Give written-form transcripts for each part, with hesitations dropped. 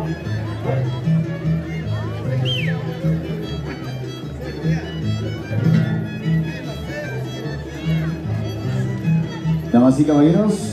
Damas y caballeros,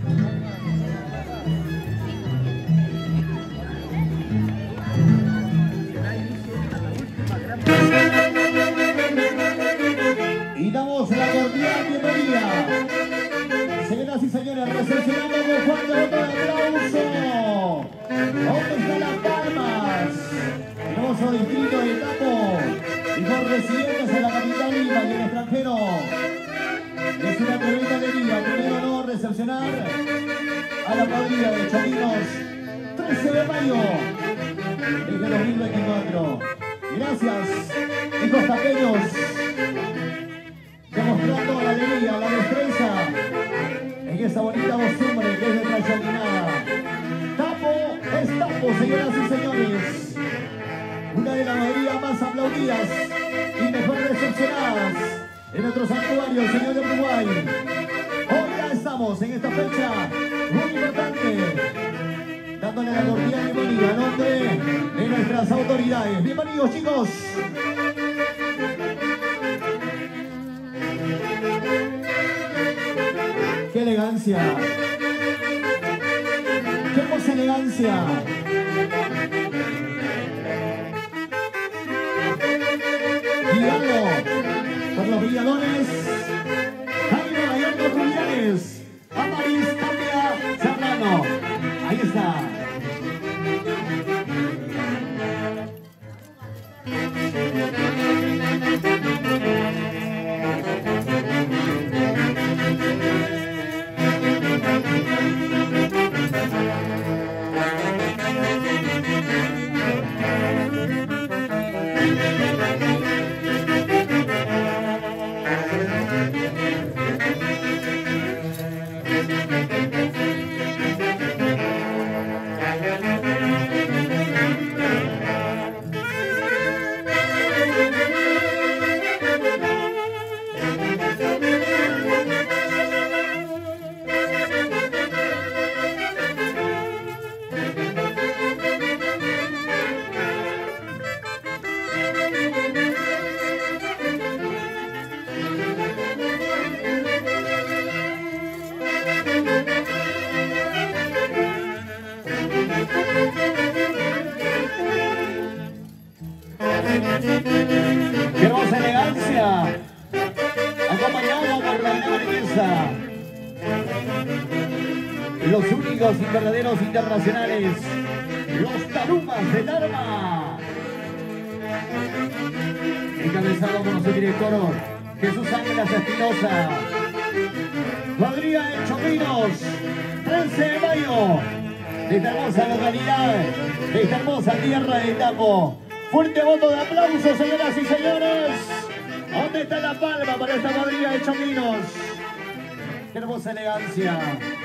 y damos la cordial bienvenida, señoras y señores, recepcionando con fuerte voto de aplauso. ¿Dónde están las palmas? Hermoso distrito de Tapo y con residentes en la capital Lima y el extranjero. Es una tremenda alegría, primer honor recepcionar a la cuadrilla de Choquinos 13 de mayo desde 2024. Gracias, hijos tapeños, demostrando la alegría, la destreza en esa bonita costumbre que es nuestra choquinada. Tapo es Tapo, señoras y señores. Una de las mayorías más aplaudidas y mejor recepcionadas en nuestro santuario, el Señor de Uruguay. Hoy ya estamos en esta fecha muy importante, dándole la cordial bienvenida a nombre de nuestras autoridades. Bienvenidos, chicos. ¡Qué elegancia! ¡Qué hermosa elegancia! Guiado por los brilladores Jaime Gallardo Rubiales, Amaris Tapia Serrano. Ahí está. ¡Qué hermosa elegancia! Acompañada por la gran belleza. Los únicos y verdaderos internacionales, los Tarumas de Tarma. Encabezado por su director Jesús Ángelas Espinosa. Cuadrilla de Choquinos, 13 de mayo, de esta hermosa localidad, de esta hermosa tierra de Tapo. Fuerte voto de aplauso, señoras y señores. ¿Dónde está la palma para esta cuadrilla de Choquinos? ¡Qué hermosa elegancia!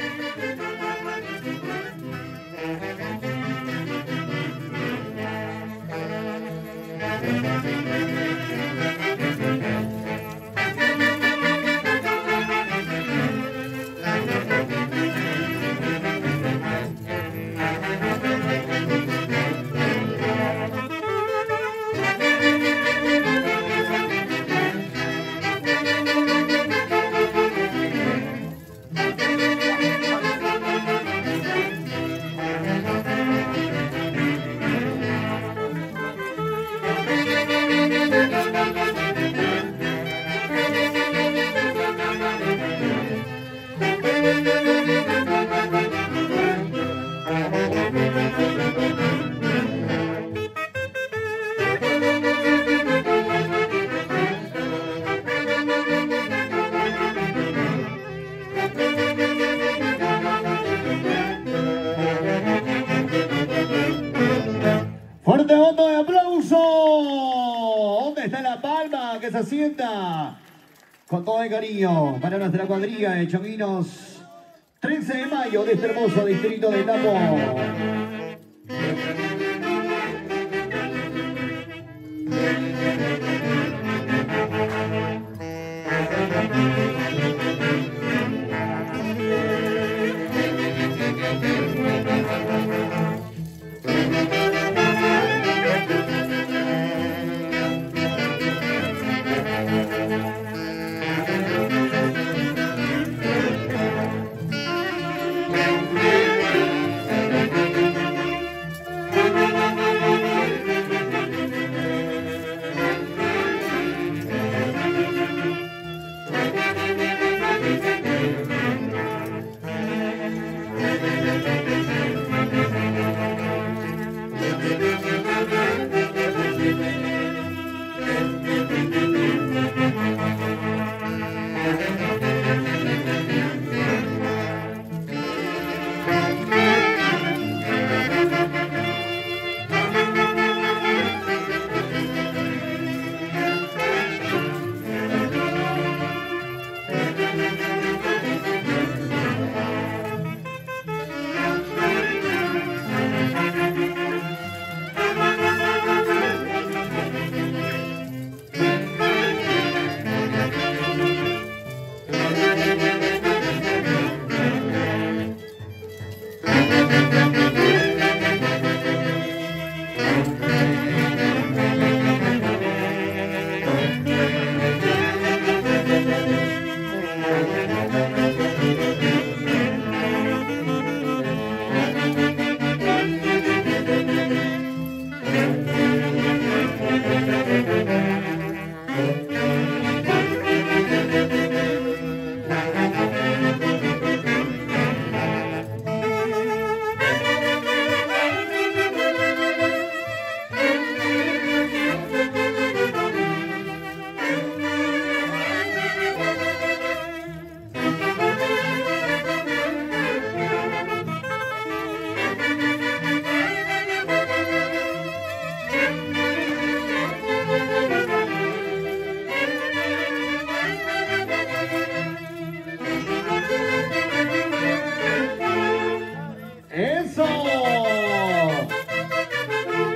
Fuerte voto de aplauso. ¿Dónde está la palma que se sienta? Con todo el cariño para nuestra cuadrilla de Choquinos, 13 de mayo de este hermoso distrito de Tapo.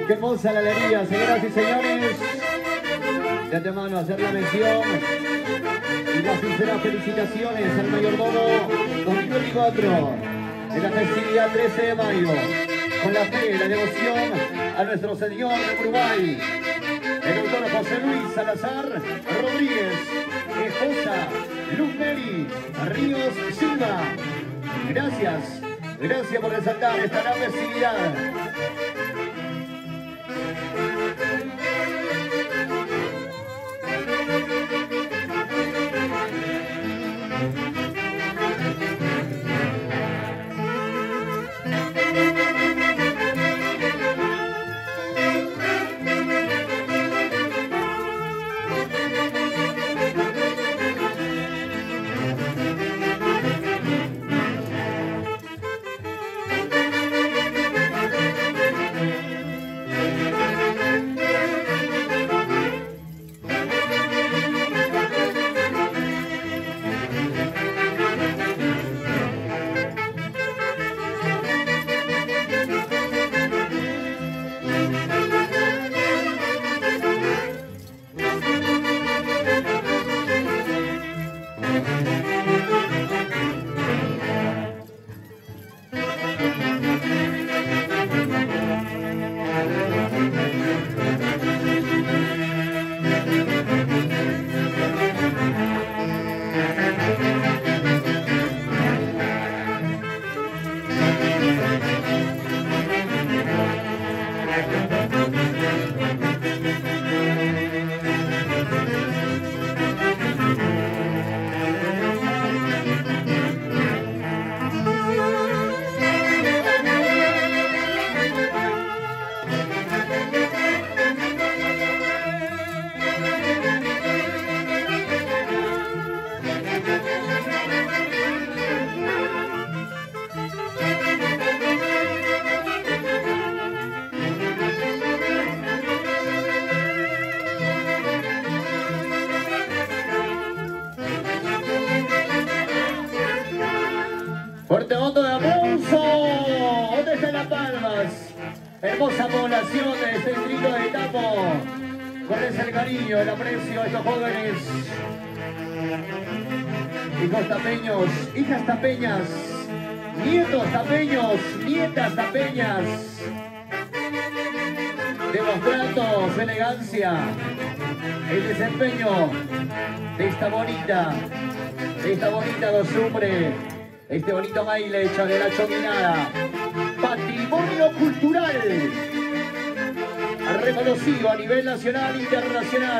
Qué hermosa la alegría, señoras y señores. De antemano hacer la mención y las sinceras felicitaciones al mayordomo 2024 de la festividad 13 de mayo. Con la fe y la devoción a nuestro Señor de Uruguay, el doctor José Luis Salazar Rodríguez, esposa Luz Mary Ríos Silva. Gracias, gracias por resaltar esta gran festividad. Fuerte voto de aplauso. ¿Dónde están Las Palmas? Hermosa población de este distrito de Tapo. ¿Cuál es el cariño, el aprecio a estos jóvenes? Hijos tapeños, hijas tapeñas, nietos tapeños, nietas tapeñas, demostrando su elegancia, el desempeño de esta bonita costumbre, este bonito baile hecho de la chominada, patrimonio cultural, reconocido a nivel nacional e internacional.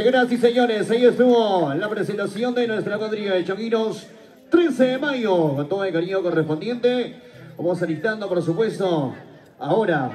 Señoras y señores, ahí estuvo la presentación de nuestra cuadrilla de Chonguinos. 13 de mayo, con todo el cariño correspondiente. Vamos alistando, por supuesto, ahora.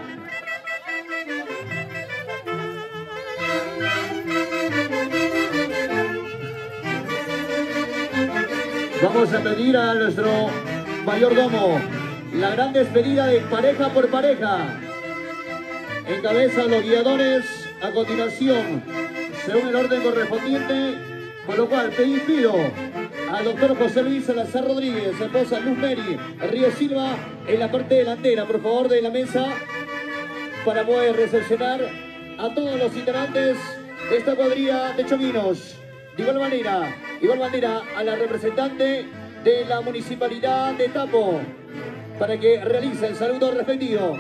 Vamos a pedir a nuestro mayordomo la gran despedida de pareja por pareja. Encabezan los guiadores a continuación, según el orden correspondiente, por lo cual pido al doctor José Luis Salazar Rodríguez, esposa Luz Mary Río Silva, en la parte delantera, por favor, de la mesa, para poder recepcionar a todos los integrantes de esta cuadrilla de Chonguinos. De igual manera a la representante de la Municipalidad de Tapo, para que realice el saludo respectivo.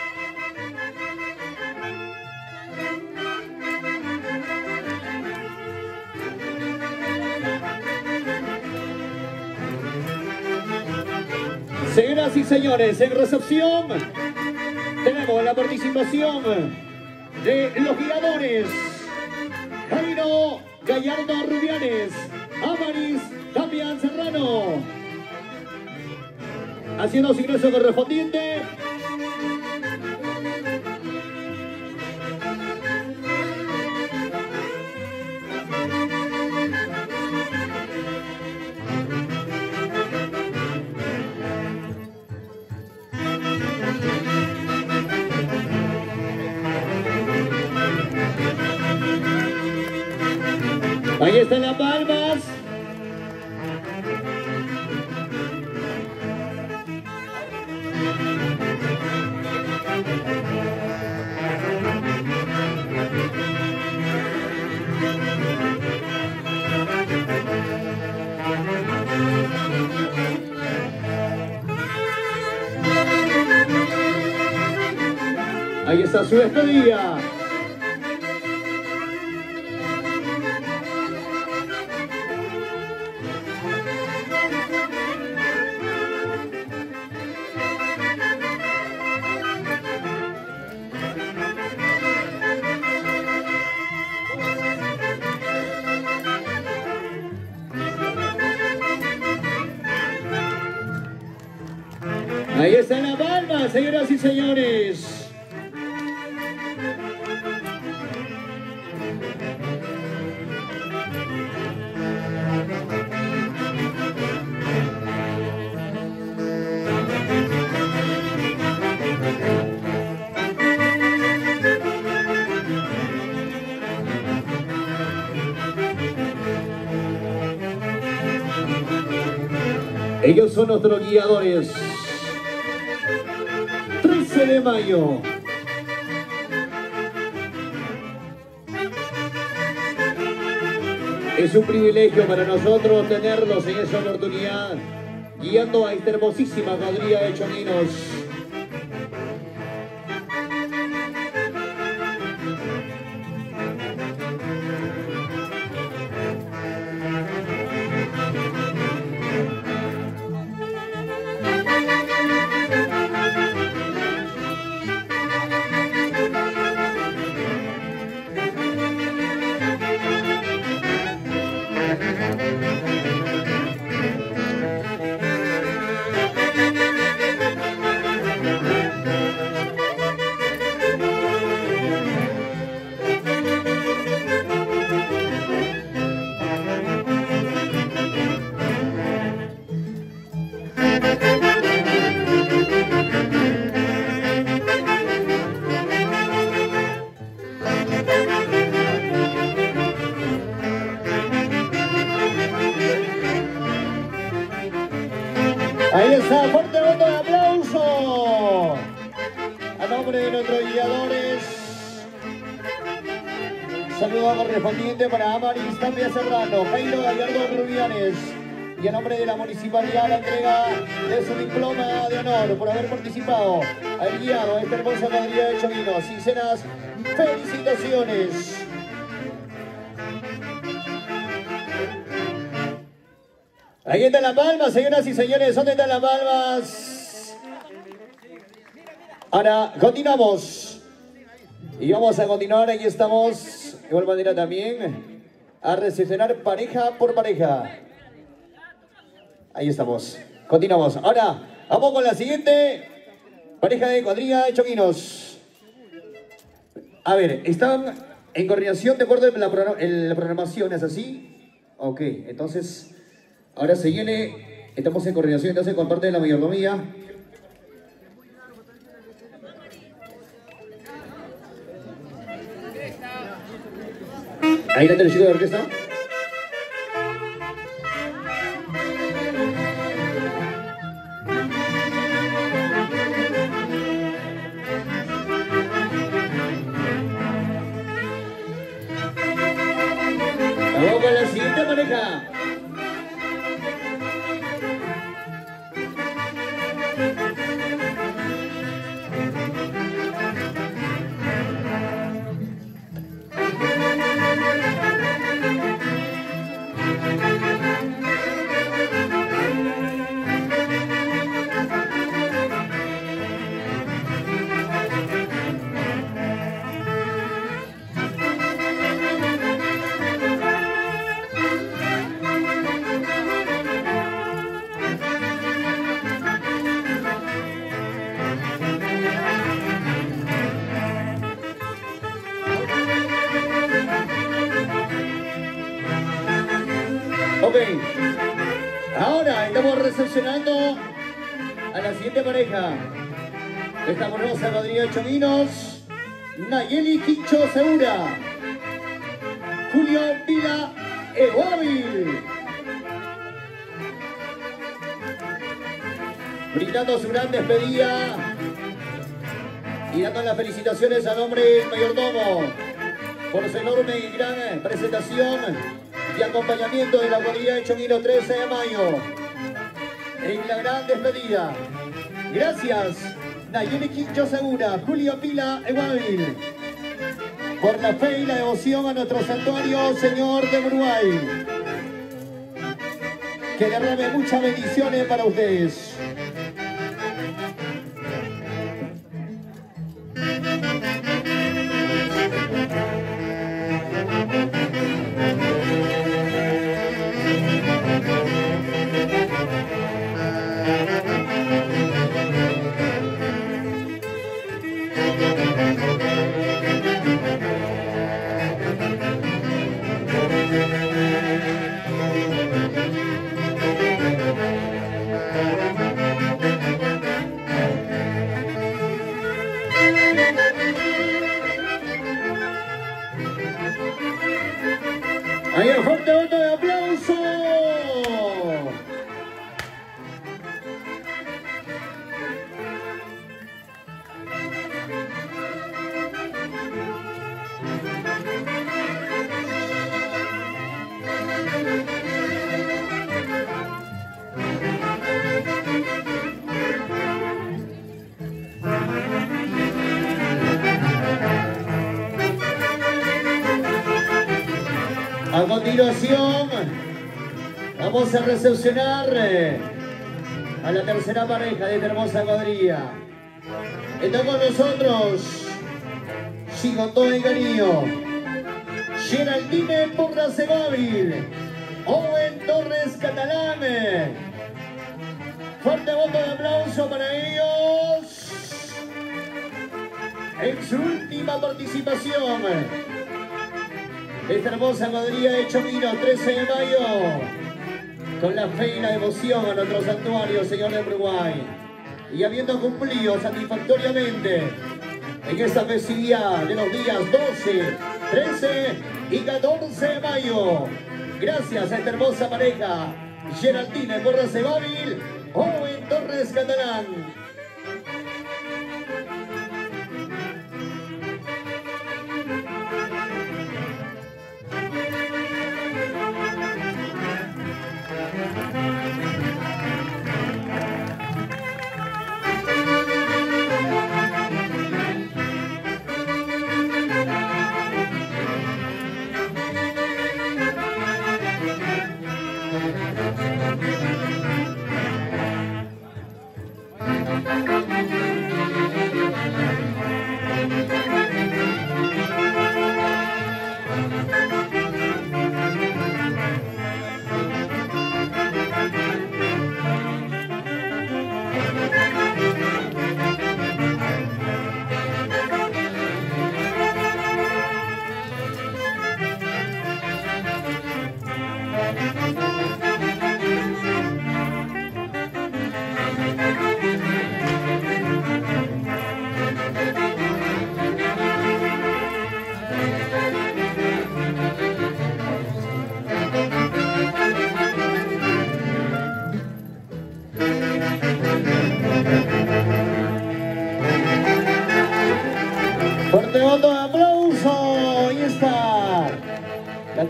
Señoras y señores, en recepción tenemos la participación de los guiadores Jairo Gallardo Rubianes, Amaris Damián Serrano, haciendo su ingreso correspondiente. Ahí están las palmas. Ahí está su despedida. Ahí está la palma, señoras y señores. Ellos son nuestros guiadores. 13 de mayo. Es un privilegio para nosotros tenerlos en esa oportunidad, guiando a esta hermosísima cuadrilla de Chonguinos. Ahí está, fuerte voto de aplauso a nombre de nuestros guiadores. Saludo correspondiente para Amaris Damián Serrano, Jairo Gallardo Rubianes, y a nombre de la Municipalidad la entrega de su diploma de honor por haber participado al guiado esta hermosa cuadrilla de Chonguinos. Sinceras felicitaciones. Ahí están las palmas, señoras y señores. ¿Dónde están las palmas? Ahora continuamos. Y vamos a continuar. Aquí estamos. De igual manera también a recepcionar pareja por pareja. Ahí estamos. Continuamos. Ahora, vamos con la siguiente pareja de cuadrilla de choquinos. A ver, están en coordinación de acuerdo en la programación, ¿es así? Ok, entonces, ahora se viene, estamos en coordinación entonces con parte de la mayordomía. Ahí está el chico de orquesta. Vamos con la siguiente pareja. Ok, ahora estamos recepcionando a la siguiente pareja. Esta hermosa cuadrilla de choquinos, Nayeli Quicho Segura, Julio Vila Eguavil. Brindando su gran despedida y dando las felicitaciones a nombre del mayordomo por su enorme y gran presentación y acompañamiento de la cuadrilla de choquino 13 de mayo en la gran despedida. Gracias, Nayeli Quincho Segura, Julio Pila Eguavil, por la fe y la devoción a nuestro santuario Señor de Uruguay. Que derrame muchas bendiciones para ustedes. Ahí el fuerte voto de aplauso. A continuación, vamos a recepcionar a la tercera pareja de esta hermosa cuadrilla. Está con nosotros, sí, con todo el cariño, Geraldine Porras Eguavil, Owen Torres Catalán. Fuerte voto de aplauso para ellos en su última participación. Esta hermosa cuadrilla de choquino 13 de mayo, con la fe y la devoción a nuestro santuario Señor de Uruguay, y habiendo cumplido satisfactoriamente en esta festividad de los días 12, 13 y 14 de mayo. Gracias a esta hermosa pareja, Geraldine Porras Eguavil, Owen Torres Catalán.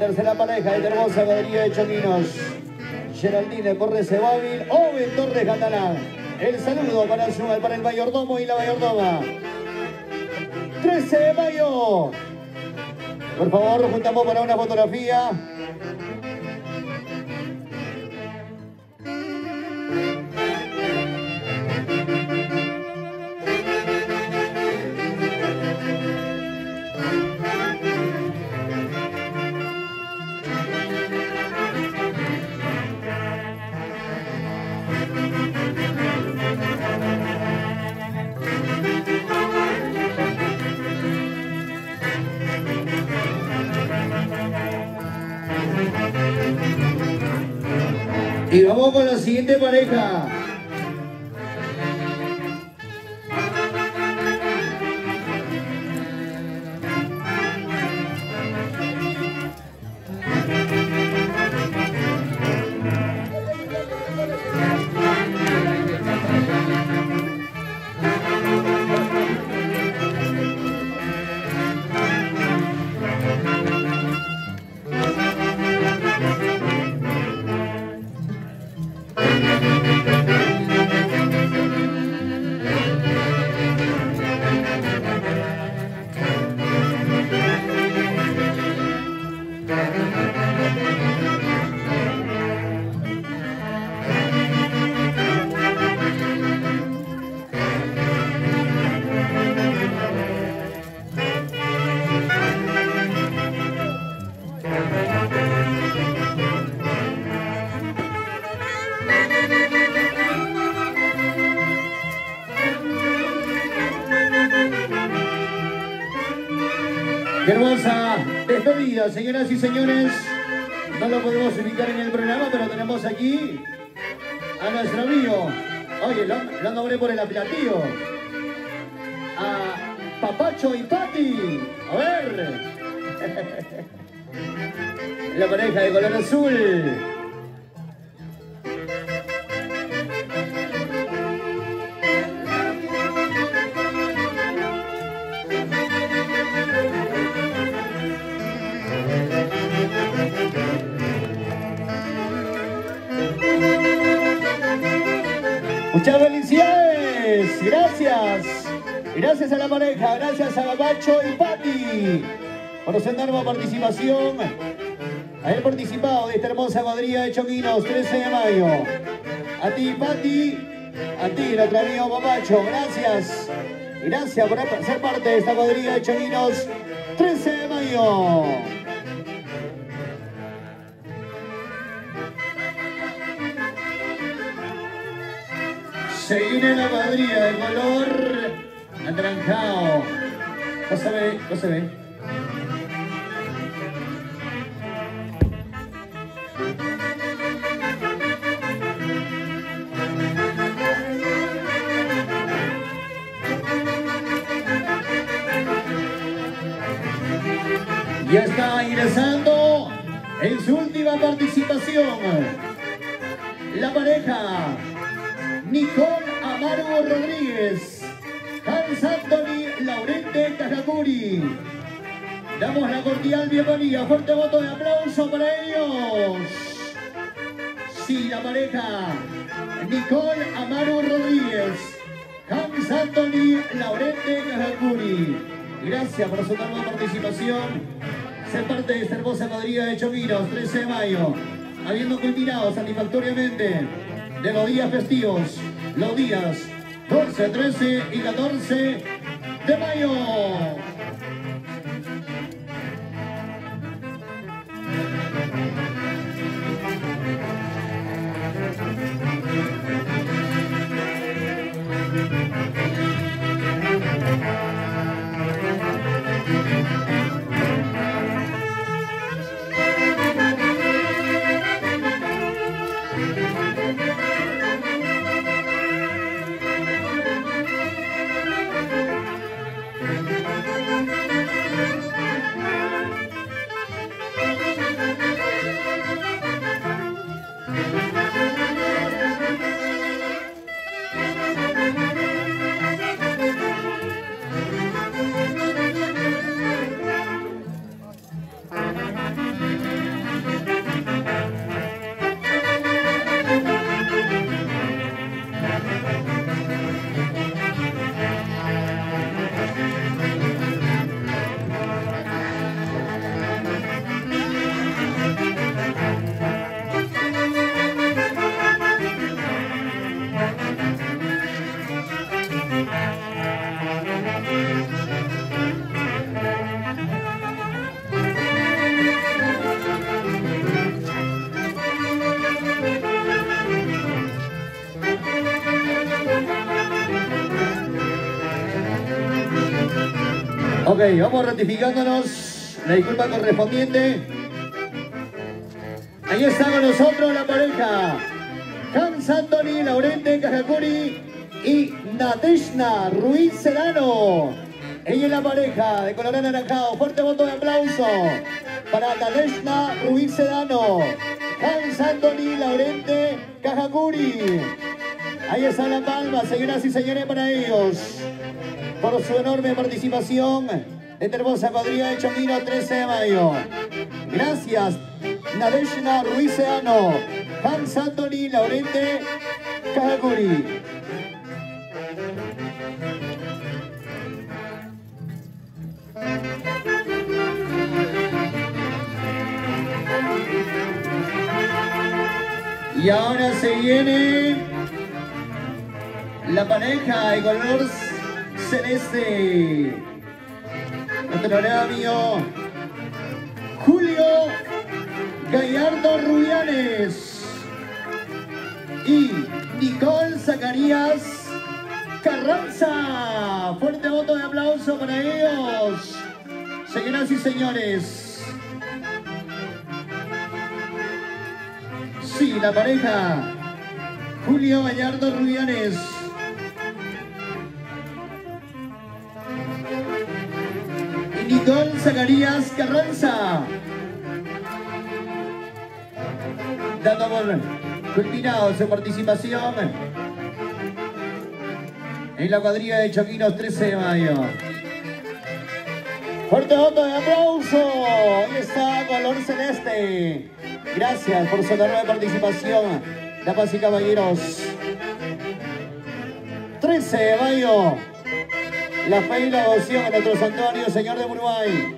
tercera pareja de hermosa galería de choquinos. Geraldine Corres Bávil, Owen Torres Catalán. El saludo para el mayordomo y la mayordoma. 13 de mayo. Por favor, nos juntamos para una fotografía. Y vamos con la siguiente pareja. Qué hermosa despedida, señoras y señores. No lo podemos ubicar en el programa, pero tenemos aquí a nuestro amigo. Oye, lo nombré por el apelativo. A Papacho y Pati. A ver. La pareja de color azul. Muchas felicidades, gracias. Gracias a la pareja, gracias a Papacho y Pati por su enorme participación. Haber participado de esta hermosa cuadrilla de choquinos, 13 de mayo. A ti, Pati, a ti, nuestro amigo Papacho, gracias. Gracias por ser parte de esta cuadrilla de choquinos, 13 de mayo. Se viene la cuadrilla de color anaranjado. No se ve, no se ve. Ya está ingresando en su última participación la pareja Nicole Amaru Rodríguez, Hans Anthony Laurente Cajacuri. Damos la cordial bienvenida, fuerte voto de aplauso para ellos. Sí, la pareja Nicole Amaru Rodríguez, Hans Anthony Laurente Cajacuri. Gracias por su enorme participación. Ser parte de esta hermosa cuadrilla de choquinos, 13 de mayo, habiendo culminado satisfactoriamente de los días festivos, los días 12, 13 y 14 de mayo. Ok, vamos ratificándonos la disculpa correspondiente. Ahí está con nosotros la pareja Hans Anthony Laurente Cajacuri y Nadeshna Ruiz Sedano. Ella es la pareja de color anaranjado. Fuerte voto de aplauso para Nadeshna Ruiz Sedano, Hans Anthony Laurente Cajacuri. Ahí está la palma, señoras y señores, para ellos, por su enorme participación en hermosa cuadrilla de Chonguino 13 de mayo. Gracias, Nadeshna Ruiz Sedano, Hans Anthony Laurente Cajacuri. Y ahora se viene la pareja de color celeste. Nuestro amigo Julio Gallardo Rubianes y Nicole Zacarías Carranza. Fuerte voto de aplauso para ellos, señoras y señores. Sí, la pareja Julio Gallardo Rubianes y Nicole Zacarías Carranza, dando por culminado su participación en la cuadrilla de Choquinos 13 de mayo. Fuerte voto de aplauso. Ahí está color celeste. Gracias por su enorme participación, damas y caballeros. 13 de mayo, la fe y la devoción a nuestro santuario Señor de Uruguay.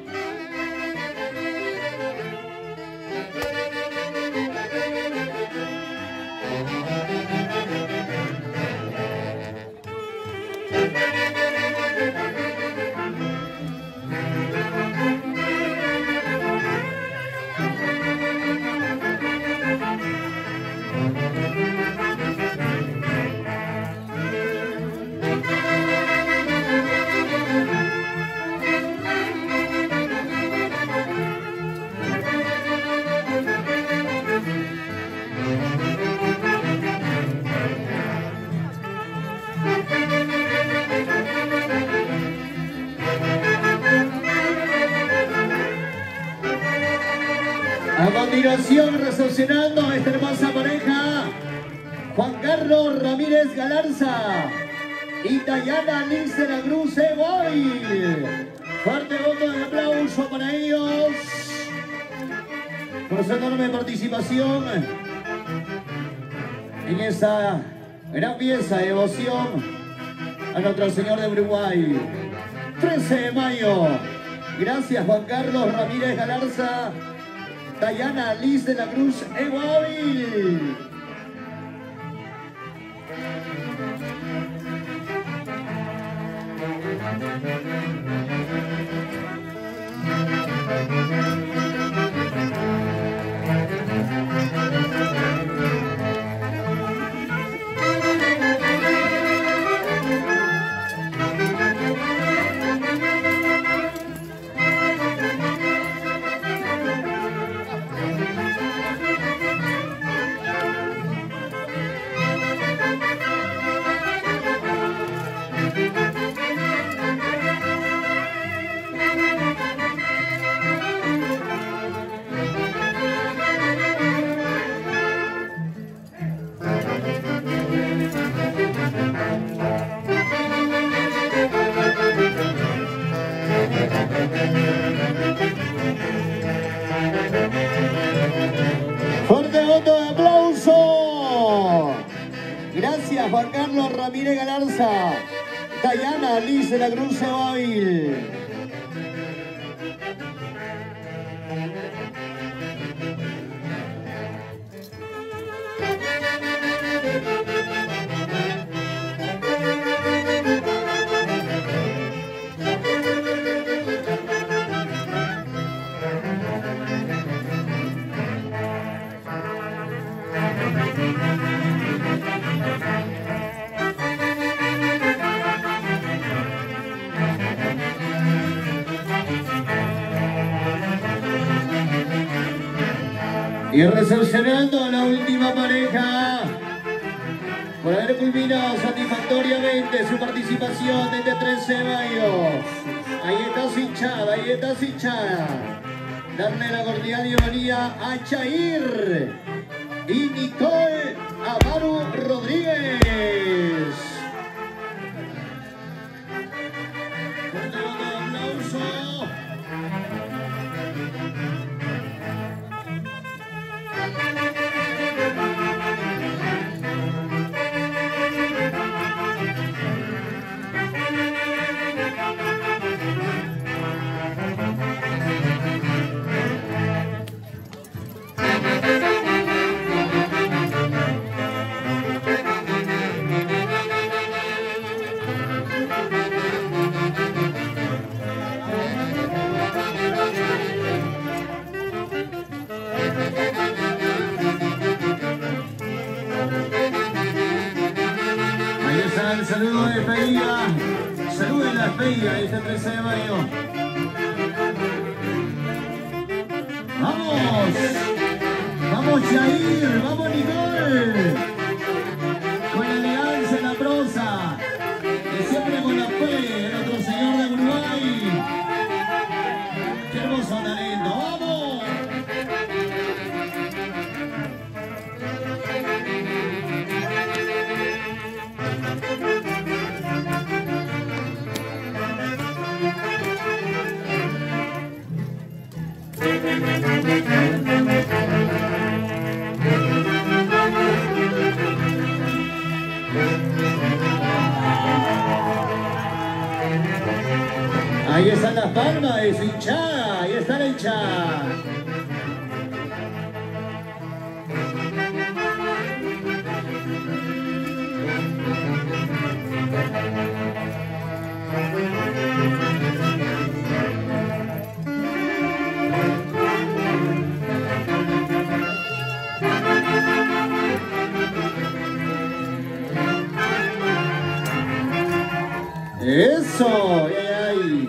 A continuación, recepcionando a esta hermosa pareja, Juan Carlos Ramírez Galarza y Dayana Liz de la Cruz Egoil. Fuerte voto de aplauso para ellos por su enorme participación en esta gran pieza de devoción a nuestro Señor de Uruguay. 13 de mayo. Gracias, Juan Carlos Ramírez Galarza, Dayana Liz de la Cruz Egoil. Fuerte voto de aplauso. Gracias, Juan Carlos Ramírez Galarza, Dayana Liz de la Cruz Egoil. Y recepcionando a la última pareja por haber culminado satisfactoriamente su participación desde 13 de mayo. Ahí está su hinchada, ahí está su hinchada. Darle la cordial bienvenida a Chair y Nicole Amaru Rodríguez. Fuerte voto de aplauso. El saludo de despedida, saludo de la despedida este 13 de mayo. ¡Vamos! ¡Vamos Jair! ¡Vamos Nicole! Con la elegancia, la prosa y siempre con la fe de nuestro Señor de Uruguay. ¡Qué hermoso talento! ¡Vamos! Ahí están las palmas de su hinchada, ahí está la hinchada. ¡Eso! ¡Ay, ay!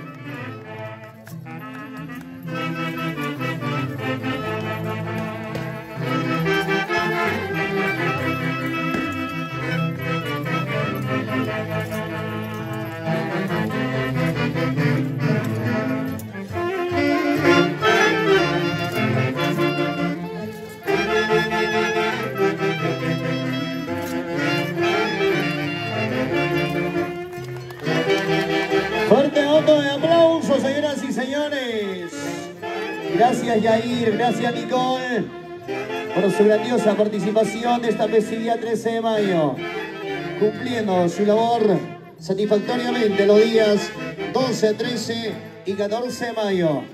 Fuerte voto de aplauso, señoras y señores. Gracias Yair, gracias Nicole por su grandiosa participación de esta festividad 13 de mayo. Cumpliendo su labor satisfactoriamente los días 12, 13 y 14 de mayo.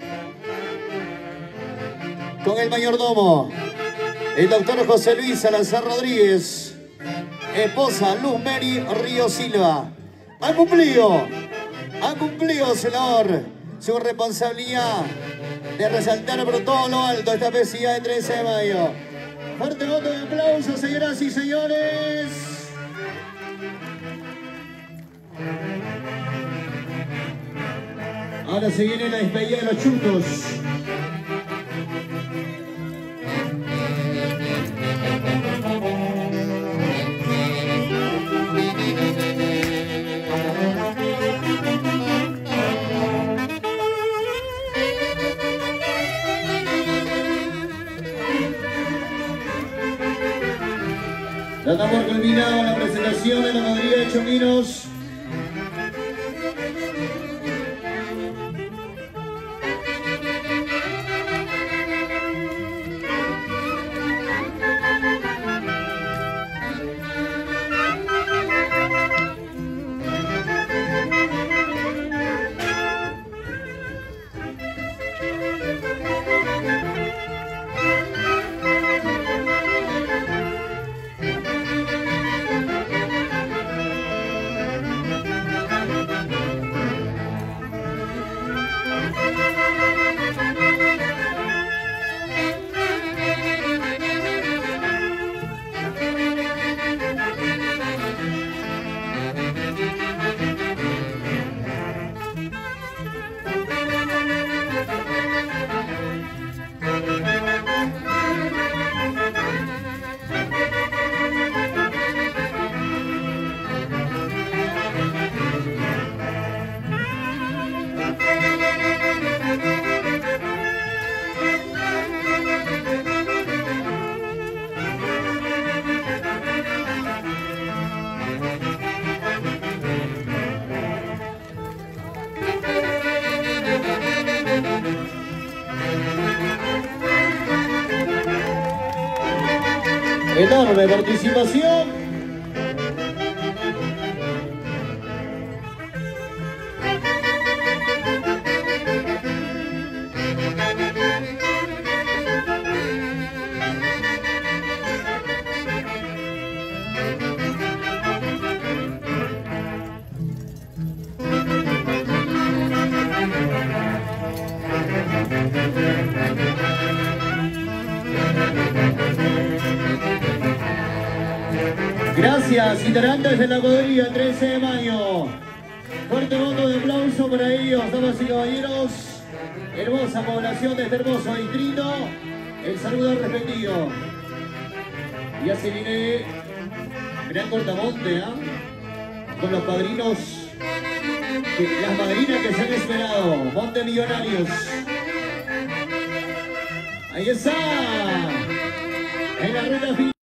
Con el mayordomo, el doctor José Luis Salazar Rodríguez, esposa Luz Mary Río Silva. Ha cumplido su labor, su responsabilidad de resaltar por todo lo alto esta festividad de 13 de mayo. Fuerte voto de aplauso, señoras y señores. Ahora se viene la despedida de los churros. Damos por culminado la presentación de la ganadería de Chominos. Enorme participación. Gracias, itinerantes de la cuadrilla 13 de mayo. Fuerte voto de aplauso para ellos, damas y caballeros. Hermosa población de este hermoso distrito. El saludo respectivo. Ya se viene gran cortamonte, ¿eh? Con los padrinos, las madrinas que se han esperado. Monte Millonarios. Ahí está. En la ruta final.